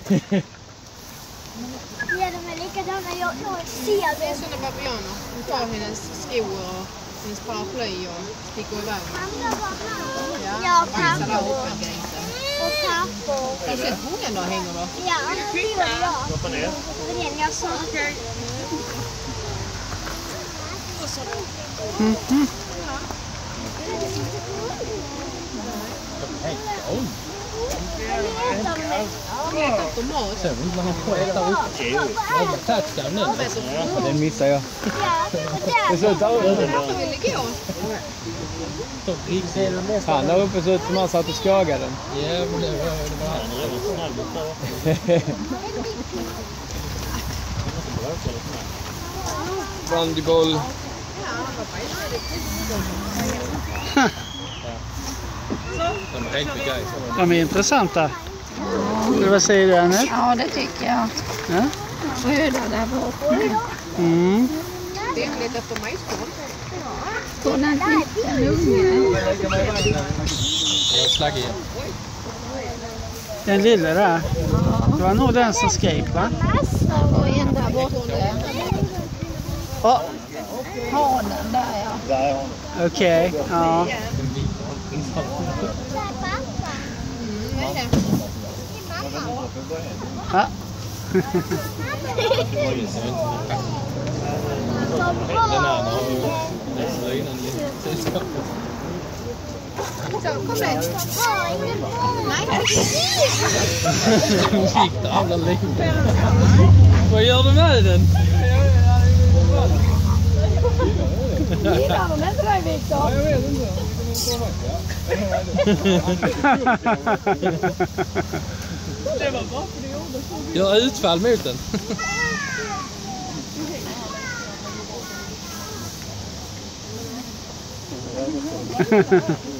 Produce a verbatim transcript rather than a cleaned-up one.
Ja, de är likadana. Jag, jag ser Det är sådana babianer. Hon tar hennes skor och hennes paraply och sticker iväg. Ja, Bajsar där pappor. uppe, grisen. Och pappor. Har du sett hungen där hänger då? Ja, det gjorde jag. Hoppa ner. Det var den jag sa. Mm -hmm. Så vill man ha skit där uppe. Jävla touchdown nu. Den missar jag. Det ser ut där uppe. Fan, där uppe ser ut som han satt och skagade den. Ja, men det var det var. Bandyboll. De är helt begeistrade. De är intressanta. Eller vad säger du, Annette? Ja, det tycker jag. Ja? Röda där bak. Mm. Det är lite efter majskorn. Hon har en liten unge. Jag slaggar igen. Den lilla där. Det var nog den som skrek, va? Och en där borta. Oh, Hanen där, ja. Där är hon. okej. Okay. Ja. Ja. Den andra har ju slynan i sällskapet. Så, kom med. Nej. Hon fick det alla livet. Vad gör du med den? Gillar de inte dig, Victor? Jag vet inte. Det var bra för det gjorde så. Gör utfall mot den.